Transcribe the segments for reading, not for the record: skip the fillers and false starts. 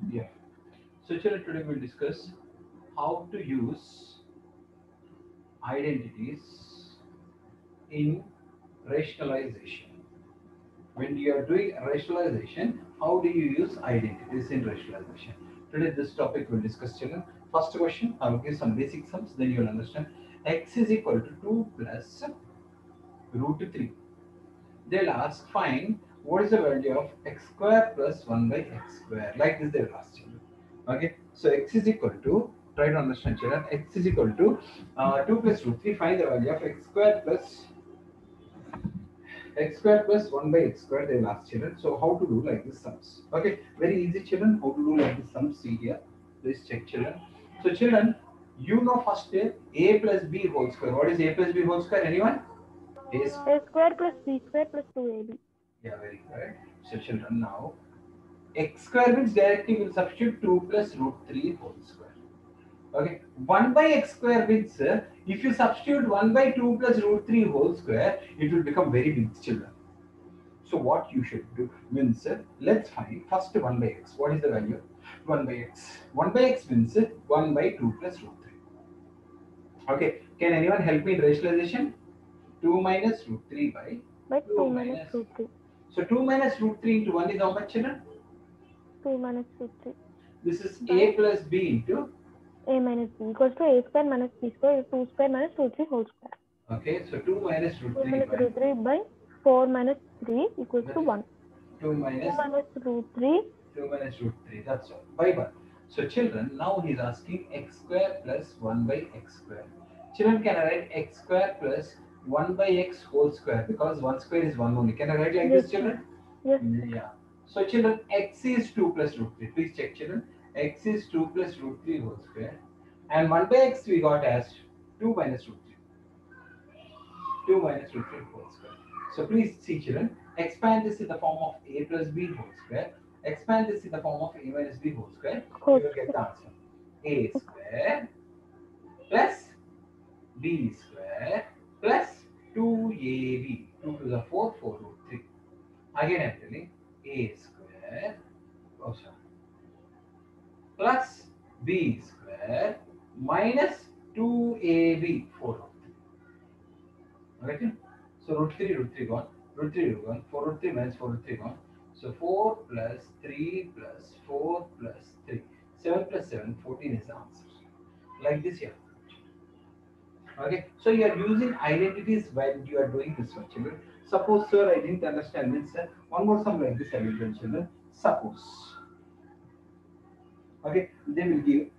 Yeah. So children, today we'll discuss how to use identities in rationalization. When you are doing rationalization, how do you use identities in rationalization? Today this topic we'll discuss, children. First question, I will give some basic sums, then you will understand. X is equal to 2 plus root 3. They'll ask, find what is the value of x square plus 1 by x square. Like this, they will ask children. Okay, so x is equal to, try to understand children, x is equal to 2 plus root 3. Find the value of x square plus 1 by x square. They will ask children. So, how to do like this sums? Okay, very easy, children. How to do like this sums? See here. Please check, children. So, children, you know first a plus b whole square. What is a plus b whole square? Anyone? A is, A square plus B square plus 2AB. yeah, very good. So, children, now x square means directly will substitute 2 plus root 3 whole square. Okay, 1 by x square means if you substitute 1 by 2 plus root 3 whole square, it will become very big, children. So what you should do means let's find first 1 by x. What is the value? 1 by x. 1 by x means 1 by 2 plus root 3. Okay, can anyone help me in rationalization? 2 minus root 3 by By 2 2 minus minus. root 3. So 2 minus root 3 into 1 is how much, children? 2 minus root 3. This is By a plus b into. A minus B equals to A square minus B square is 2 square minus root 3 whole square. Okay, so 2 minus root 2 3 minus by root 3 by 4 minus 3 equals that to is 1. 2 2 minus minus root 3 2 minus root 3. That's all. By 1. So children, now he's asking x square plus 1 by x square. Children, can I write x square plus 1 by x whole square because 1 square is 1 only. Can I write like yes, this, children? yes, Yeah. So children, x is 2 plus root 3. Please check, children. X is 2 plus root 3 whole square. And 1 by x we got as 2 minus root 3. 2 minus root 3 whole square. So please see, children, expand this in the form of a plus b whole square. Expand this in the form of a minus b whole square. You whole will get square. the answer. A square plus b square plus 2ab. 2 to the 4, 4 root 3. Again I am telling a square, oh sorry, plus b square minus 2ab, 4 root 3. Okay? So root 3 gone, root 3 gone, 4 root 3 minus 4 root 3 gone. So 4 plus 3 plus 4 plus 3. 7 plus 7, 14 is the answer. Like this here. Okay, so you are using identities when you are doing this one, children. Suppose, sir, I didn't understand this. One more sum like this I will tell, children. Suppose. Okay, they will give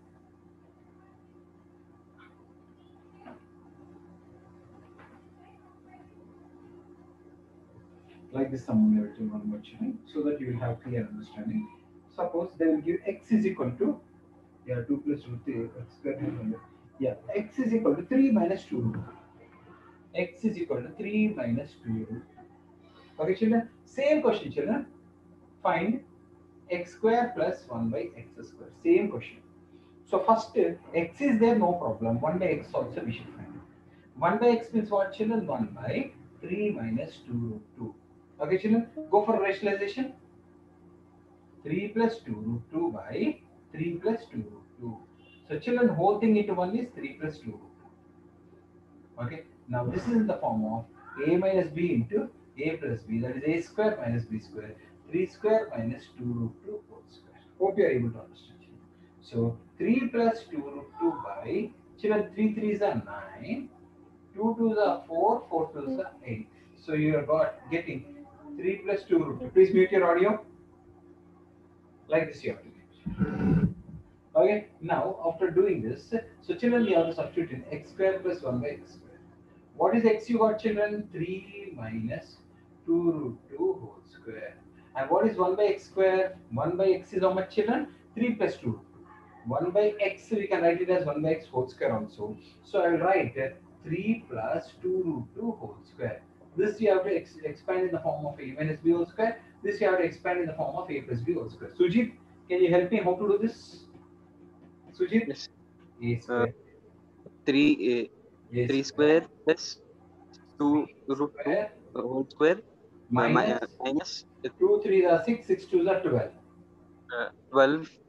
like this sum we will do one more, children, so that you will have clear understanding. Suppose they will give x is equal to, yeah, 2 plus root 3 x square root 100. Yeah, x is equal to 3 minus 2 root 2. X is equal to 3 minus 2 root 2. Okay, children. Same question, children. Find x square plus 1 by x square. Same question. So first x is there, no problem. 1 by x also we should find. 1 by x means what, children? 1 by 3 minus 2 root 2. Okay, children. Go for rationalization. 3 plus 2 root 2 by 3 plus 2 root 2. So children, whole thing into 1 is 3 plus 2 root 2. Okay. Now this is in the form of a minus b into a plus b. That is a square minus b square. 3 square minus 2 root 2 whole square. Hope you are able to understand, children. So 3 plus 2 root 2 by, children, 3 3s are 9. 2 2s are 4. 4 2s are 8. So you are getting 3 plus 2 root 2. Please mute your audio. Like this you have to get. Okay, now after doing this, so children, you have to substitute in x square plus 1 by x square. What is x you got, children? 3 minus 2 root 2 whole square. And what is 1 by x square? 1 by x is how much, children? 3 plus 2 root 2. 1 by x, we can write it as 1 by x whole square also. So I will write 3 plus 2 root 2 whole square. This you have to expand in the form of a minus b whole square. This you have to expand in the form of a plus b whole square. Sujit, can you help me how to do this? Sujit, Yes. a Uh, square, 3 a 3 square, square plus 2 b root 2 square whole square minus minus 2 3s are 6, 6 2s are 12. 12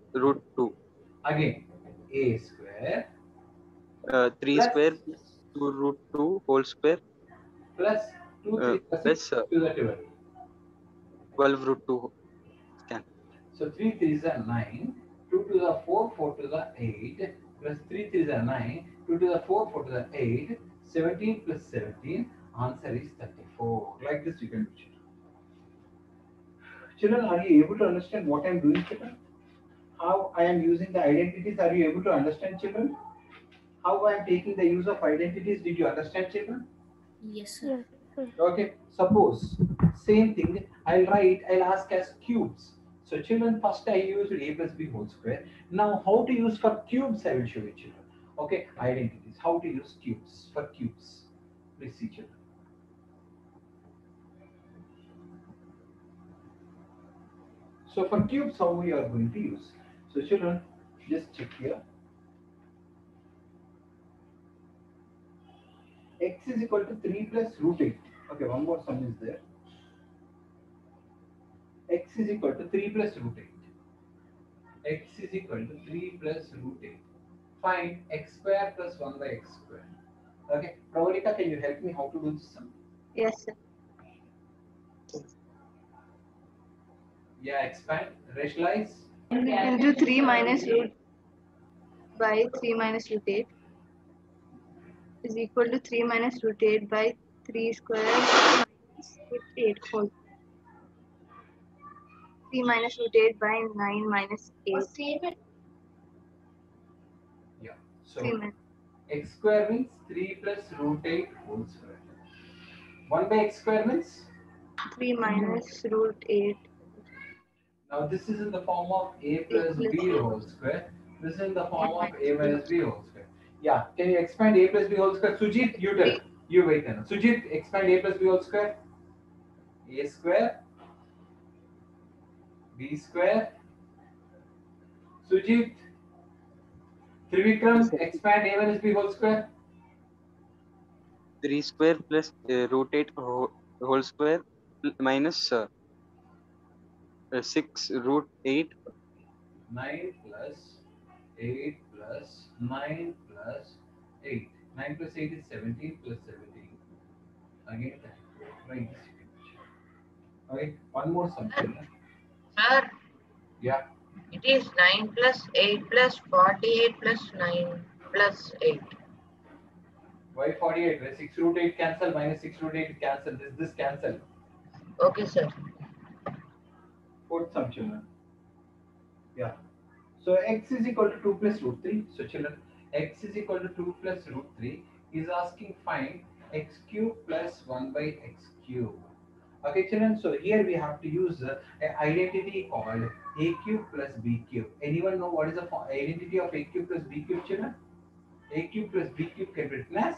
root 2. Again, a square 3 plus square plus 2 root 2 whole square plus 2 3 plus 6 plus to the 12. 12 root 2 can. So 3 3s are 9, 2 to the 4, 4 to the 8, plus 3 3s are 9, 2 to the 4, 4 to the 8, 17 plus 17, answer is 34. Like this you can do. Children, are you able to understand what I am doing, children? How I am using the identities, are you able to understand, children? How I am taking the use of identities, did you understand, children? Yes, sir. Yes, sir. Okay, suppose same thing I'll ask as cubes. So children, first I used a plus b whole square. Now how to use for cubes I will show you, children. Okay, identities, how to use cubes for cubes. Please see, children. So for cubes, how we are going to use. So children, just check here. X is equal to 3 plus root 8. Okay, one more sum is there. X is equal to 3 plus root 8. X is equal to 3 plus root 8. Find x square plus 1 by x square. Okay, Pravalika, can you help me how to do this sum? Yes, sir. Yeah, expand, rationalize. Into 3 minus root by 3 minus root 8 is equal to 3 minus root 8 by 3 square minus root 8 whole. 3 minus root 8 by 9 minus 8. Yeah, 3 so minus x square means 3 plus root 8 whole square. 1 by x square means? 3 minus root 8. Now this is in the form of a plus plus b whole square. This is in the form of a minus b whole square. Yeah, can you expand a plus b whole square? Sujit, you tell. You wait then. Sujit, expand a plus b whole square. A square, b square. Sujit, Trivikram, expand a minus b whole square. 3 square plus root 8 whole square minus 6 root 8 9 plus 8 plus 9 plus 8. 9 plus 8 is 17 plus 17. Again, right. Okay, one more something. Sir, Yeah. it is 9 plus 8 plus 48 plus 9 plus 8. Why 48? Where 6 root 8 cancel, minus 6 root 8 cancel. This cancel. Okay, sir. Fourth sum, children. Yeah. So x is equal to 2 plus root 3. So children, x is equal to 2 plus root 3 is asking find x cube plus 1 by x cube. Okay, children. So here we have to use an identity called a cube plus b cube. Anyone know what is the identity of a cube plus b cube, children? A cube plus b cube can be written as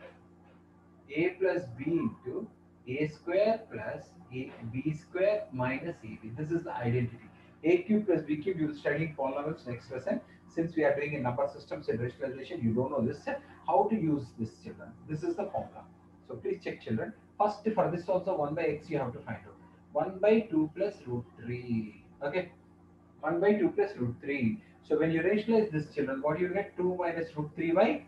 a plus b into a square plus b square minus ab. This is the identity. A cube plus b cube, you will study in polynomials next lesson. Since we are doing in number systems and rationalization, you don't know this. How to use this, children? This is the formula. So please check, children. First, for this also 1 by x you have to find out. 1 by 2 plus root 3. Okay. 1 by 2 plus root 3. So when you rationalize this, children, what do you get? 2 minus root 3 by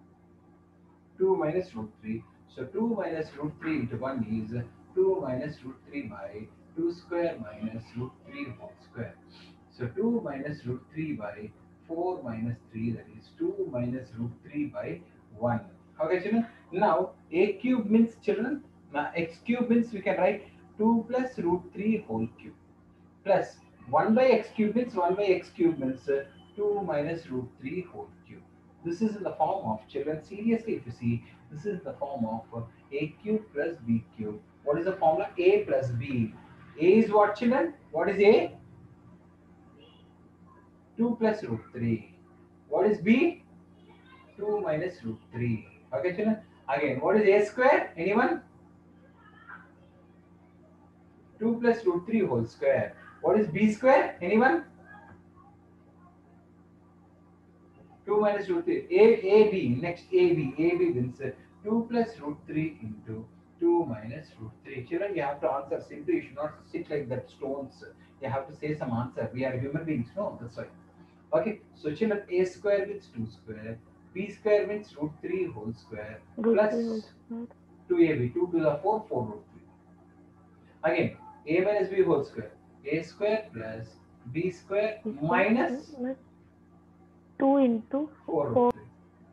2 minus root 3. So 2 minus root 3 into 1 is 2 minus root 3 by 2 square minus root 3 whole square. So 2 minus root 3 by 4 minus 3, that is 2 minus root 3 by 1. Okay, children. Now a cube means, children, now x cube means we can write 2 plus root 3 whole cube plus 1 by x cube means 1 by x cube means 2 minus root 3 whole cube. This is in the form of, children, seriously if you see, this is the form of a cube plus b cube. What is the formula? A plus b. A is what, children? What is a? 2 plus root 3. What is b? 2 minus root 3. Okay, children. Again, what is a square? Anyone? 2 plus root 3 whole square. What is b square? Anyone? 2 minus root 3. AB. Next AB. AB means 2 plus root 3 into 2 minus root 3. Children, you have to answer simply. You should not sit like that stones. You have to say some answer. We are human beings. No, that's right. Okay, so children, a square means 2 square, b square means root 3 whole square Root plus 3 whole square. 2ab, 2 to the 4, 4 root 3. Again, a minus b whole square, a square plus b square B square minus minus 2 into 4 root 4. 3.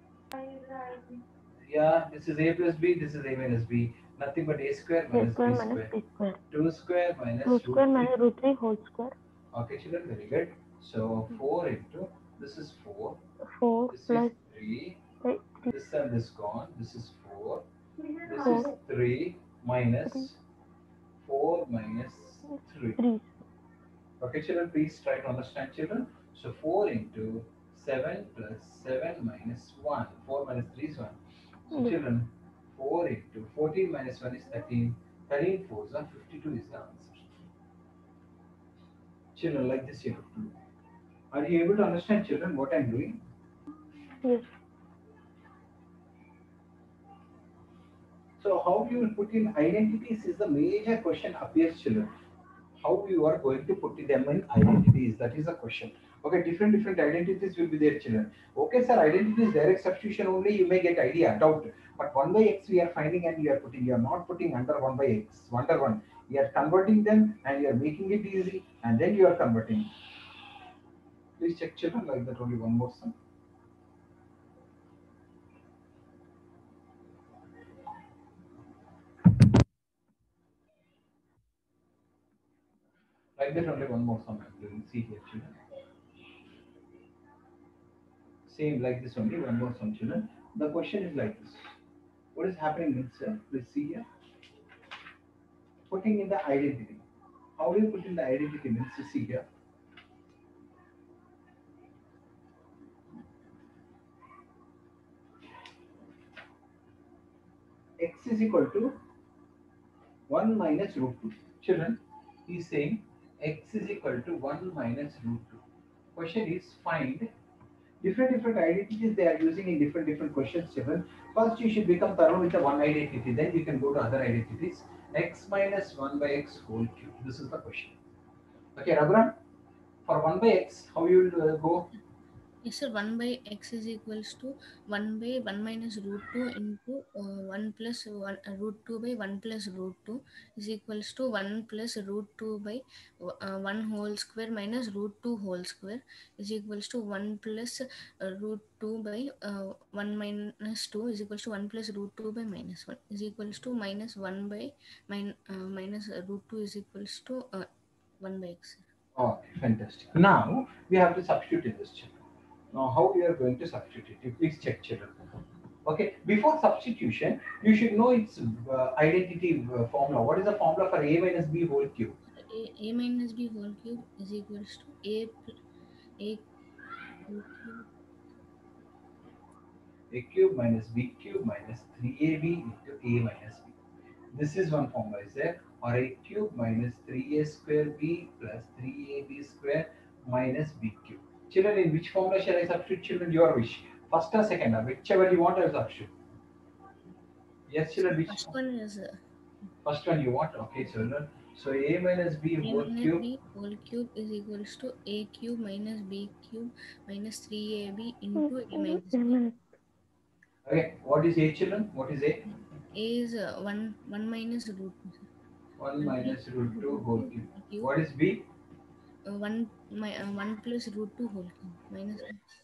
Yeah, this is a plus b, this is a minus b. Nothing but a square A minus square b minus square. B square. 2 square 2 minus root square 3. minus root 3 whole square. Okay, children, very good. So 4 into, this is 4, 4 this is plus 3, 3, this and this gone, this is 4, this is 4, 3 3, minus 4 minus 3. 3. Okay, children, please try to understand, children. So 4 into 7 plus 7 minus 1. 4 minus 3 is 1. So Yes. children, 4 into 14 minus 1 is 13. 13 4s are 52 is the answer. Children, like this you have to do. Are you able to understand, children, what I'm doing? Yes. So how you will put in identities is the major question appears, children. How you are going to put them in identities, that is the question. Okay, different identities will be there, children. Okay, sir, identity is direct substitution only, you may get idea, doubt. But 1 by x we are finding and you are putting, you are not putting under 1 by x, under 1. You are converting them and you are making it easy and then you are converting. Please check, children, like that only one more sum. Like that only one more sum I'm doing. See here, children. Same like this only, one more sum, children. The question is like this. What is happening means, please see here. Putting in the identity. How do you put in the identity means, you see here. X is equal to 1 minus root 2. Children, he is saying x is equal to 1 minus root 2. Question is find different identities they are using in different questions, children. First, you should become thorough with the one identity, then you can go to other identities. X minus 1 by x whole cube. This is the question. Okay, Raghuram, for 1 by x, how you will go? Yes, sir. 1 by x is equals to 1 by 1 minus root 2 into 1 plus 1, root 2 by 1 plus root 2 is equals to 1 plus root 2 by 1 whole square minus root 2 whole square is equals to 1 plus root 2 by 1 minus 2 is equals to 1 plus root 2 by minus 1 is equals to minus 1 by minus root 2 is equals to 1 by x. Okay, fantastic. Now we have to substitute in this, children. Now, how we are going to substitute it? You please check, children. Okay, before substitution, you should know its identity formula. What is the formula for a minus b whole cube? A minus b whole cube is equals to a cube. A cube minus b cube minus 3ab into a minus b. This is one formula, is there? Or a cube minus 3a square b plus 3ab square minus b cube. Children, in which formula shall I substitute, children? Your wish. First or second, or whichever you want, I will substitute. Yes, children, which First one is first one you want? Okay, children. So a minus b a whole minus cube. b whole cube is equals to a cube minus b cube minus 3ab into a minus b. minus Okay, what is a, children? What is a? A is 1 minus root 1 1 minus root 2 whole cube. cube What is b? 1 plus root 2 whole cube minus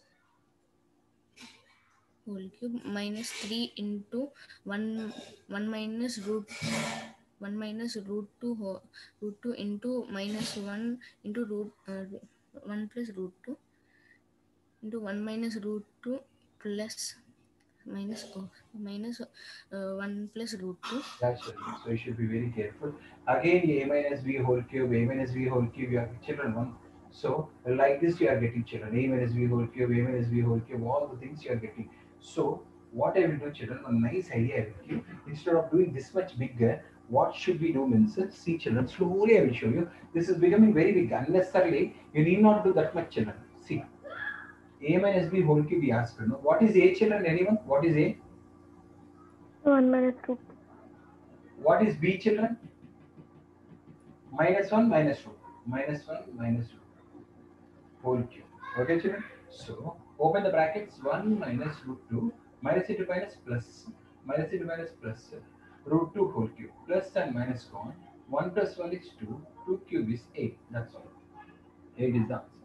whole cube minus 3 into 1 1 minus root 1 minus root 2 root 2 into minus 1 into root 1 plus root 2 into 1 minus root 2 plus minus minus 1 plus root 2. Yeah, children. So you should be very careful. Again, a minus b whole cube, a minus b whole cube, you have children one. So like this you are getting, children. A minus b whole cube, a minus b whole cube, all the things you are getting. So what I will do, children, a nice idea I will give. Instead of doing this much bigger, what should we do means, see, children, slowly I will show you. This is becoming very big. Unnecessarily, you need not do that much, children. See, a minus b whole cube we asked. No? What is a, children? Anyone? What is a? 1 minus root 2. What is b, children? Minus 1 minus root. Minus 1 minus root. Whole cube. Okay, children. So open the brackets. 1 minus root 2 minus into minus plus minus into minus plus root 2 whole cube plus and minus gone. 1 plus 1 is 2. 2 cube is 8. That's all. 8 is the answer.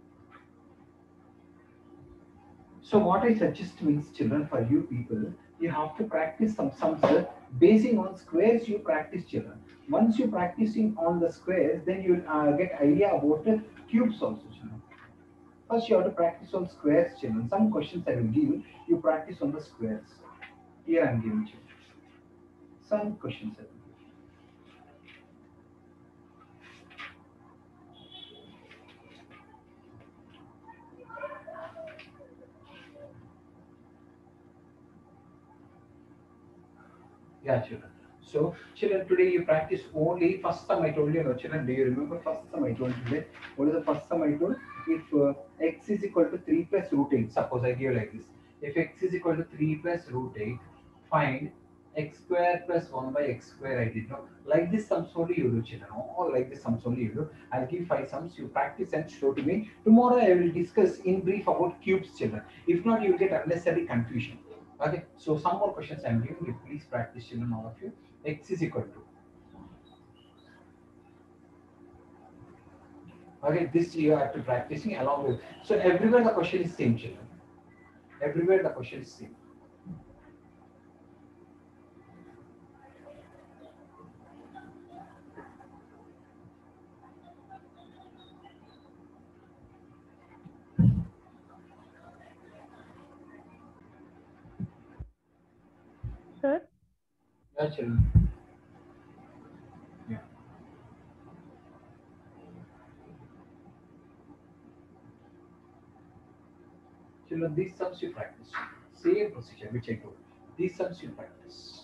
So what I suggest means, children, for you people, you have to practice some sums basing on squares. You practice, children. Once you practicing on the squares, then you will get idea about the cubes also, children. First, you have to practice on squares, children. Some questions I will give you. You practice on the squares. Here I am giving you some questions. I will give. Yeah, children. So, children, today you practice only first sum I told you. No, children, do you remember first sum I told today? What is the first sum I told? If x is equal to 3 plus root 8, suppose I give like this. If x is equal to 3 plus root 8, find x square plus 1 by x square. I did not. Like this sums only you do, children. Or like this sums only you do. I'll give 5 sums. You practice and show to me. Tomorrow I will discuss in brief about cubes, children. If not, you will get unnecessary confusion. Okay, so some more questions I'm giving you. Please practice, children, all of you. X is equal to. Okay, this you have to practicing along with. So everywhere the question is same, children. Everywhere the question is same. Sir, Yeah, children. Yeah. Children, these sums you practice. Same procedure which I told. These sums you practice.